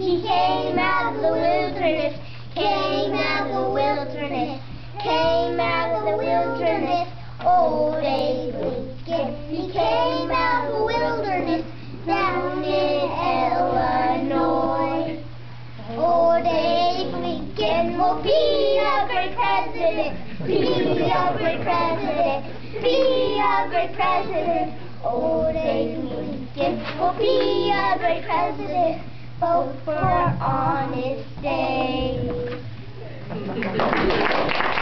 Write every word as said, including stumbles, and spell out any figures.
He came out of the wilderness, came out of the wilderness, came out of the wilderness, old Abe Lincoln. He came out of the wilderness down in Illinois. Old Abe Lincoln will be a great president, be a great president, be a great president. Old Abe Lincoln will be a great president. Vote for Honest Abe.